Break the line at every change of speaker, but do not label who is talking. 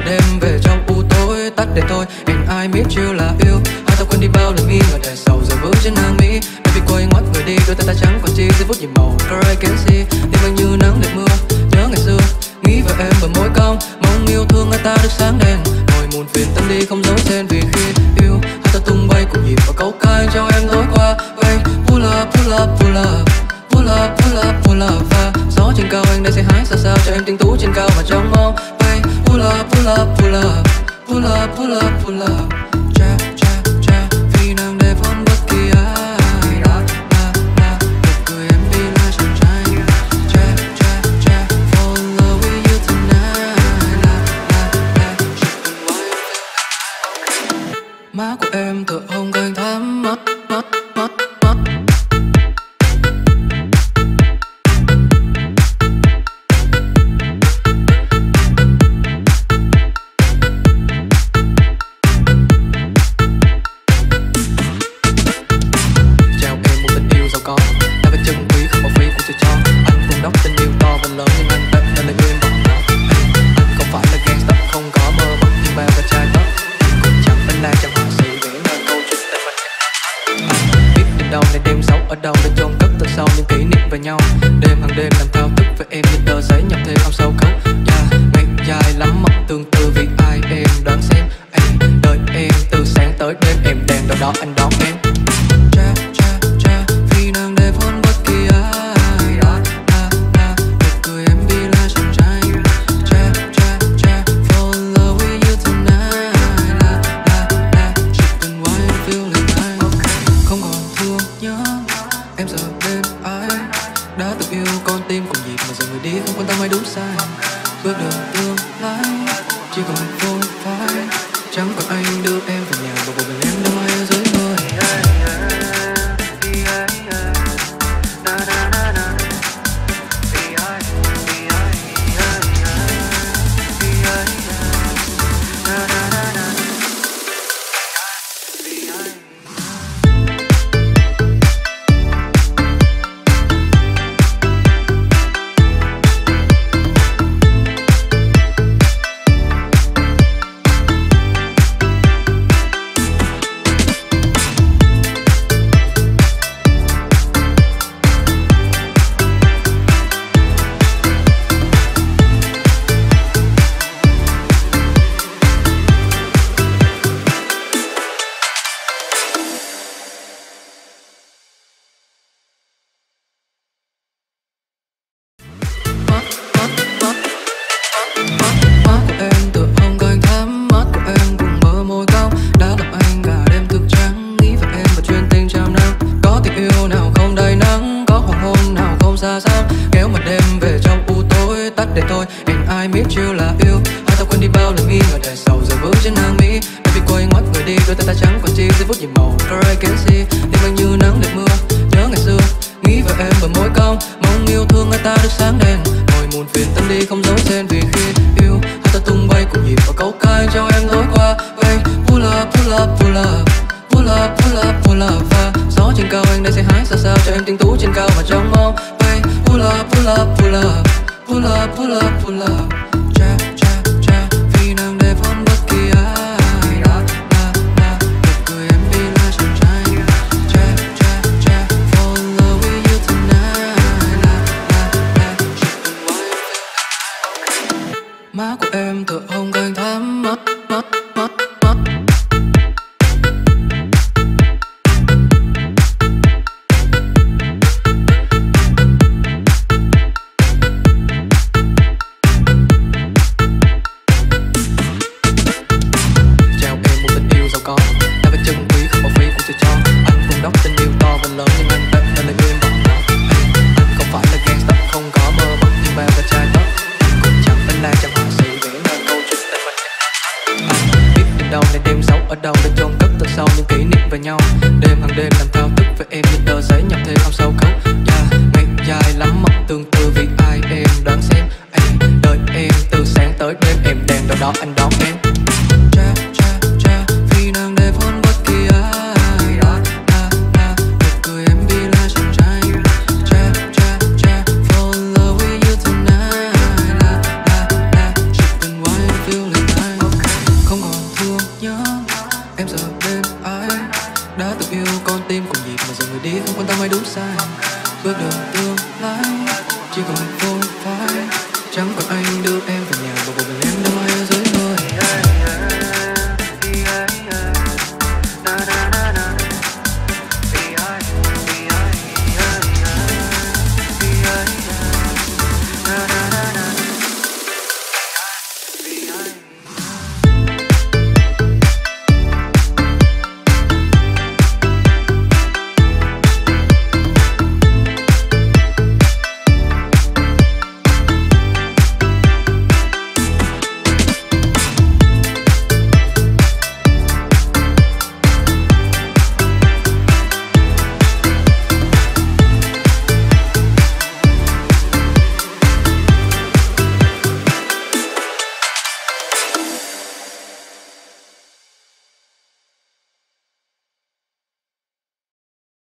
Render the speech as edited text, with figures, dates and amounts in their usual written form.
đêm về trong u tối tắt đèn thôi. And I biết chill là yêu, hai ta quên đi bao lần nghi ngờ đèn sầu giờ bước trên hàng Mỹ. Baby quay ngoắt người đi, đôi tay ta trắng còn chi giây phút nhìn màu girl I can see. Tim anh như nắng đẹp mưa, nhớ ngày xưa nghĩ về em bởi môi cong, mong yêu thương hai ta được sáng đèn. Ngồi muộn phiền tâm đi không giấu tên vì khi yêu hai ta tung bay cùng nhịp và câu ca cho em tối qua. Hey, pull up, pull up, pull up, pull up, pull up, pull up. Và gió trên cao anh đây sẽ hái xa sao cho em tinh tú trên cao mà trong mong. Hey, pull up, pull up, pull up, pull up, pull up, pull up. Cha, cha, cha, vì nàng đẹp hơn bất kỳ ai. La, la, la, nụ cười em vì là chàng trai. Cha, cha, cha, fall in love with you tonight. La, la, la, chỉ cần nói em. Má của em tựa hôn canh thắm mắt, mắt, mắt, mắt. Nhau đêm hàng đêm làm thao thức với em như tờ giấy nhập thêm ao sâu khấu. Ngày dài lắm mộng tương tư vì ai em đoán xem. Anh đợi em từ sáng tới đêm em đèn đâu đó anh đón em. Cha cha cha vì nàng đẹp hơn bất kỳ ai. La la la nụ cười em vì là chàng trai. Cha cha cha fall in love with you tonight. La la la chỉ cần why em feel like I không còn thương nhớ em giờ bên ai. Đã từng yêu con tim cùng nhịp mà giờ người đi không quan tâm ai đúng sai. Bước đường tương lai chỉ còn phôi phai, chẳng còn anh đưa em về nhà và một mình em đâu ai ở dưới người. Kéo mặt đêm về trong u tối tắt đèn thôi. And I biết chill là yêu, hai ta quên đi bao lần nghi ngờ đèn sầu giờ bước trên hàng Mỹ. Baby quay ngoắt người đi, đôi tay ta trắng còn chi giây phút nhìn màu girl I can see. Tim anh như nắng đẹp mưa, nhớ ngày xưa nghĩ về em bởi môi cong, mong yêu thương hai ta được sáng đèn. Ngồi muộn phiền tâm đi không giấu tên vì khi yêu hai ta tung bay cùng nhịp và câu ca cho em tối qua. Hey, pull up, pull up, pull up, pull up, pull up, pull up. Và gió trên cao anh đây sẽ hái xa sao cho em tinh tú trên cao mà trong mong. Pull up, pull up, pull up, pull up, pull up, pull up. Cha cha cha vì nàng đẹp hơn bất kỳ ai. La la la nụ cười em vì là chàng trai. Cha cha cha fall in love with you tonight. La la la chỉ cần nói em. Má của em tựa hôn canh thắm mắt, mắt, mắt, mắt. Ở đâu để chôn cất từ sau những kỷ niệm về nhau. Đêm hàng đêm làm thao thức với em như tờ giấy nhập thêm ao sâu khấu. Ngày dài lắm mộng tương tư vì ai em đoán xem. Anh đợi em từ sáng tới đêm em đèn đâu đó anh đón em.